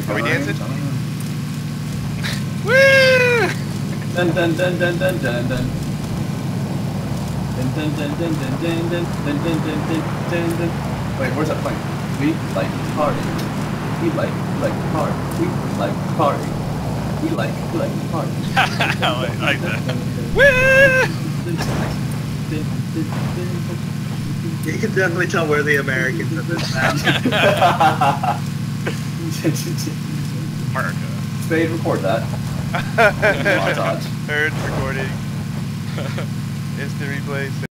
Are we dancing? Woo! Dun dun dun dun dun dun dun. Dun dun dun dun dun dun dun dun dun dun dun dun. Wait, where's that plane? We like party. We like party. We like party. We like party. I like that. Woo! You can definitely tell we're the Americans at this now. America. Spade, record that. Montage. Heard recording. Instant replay.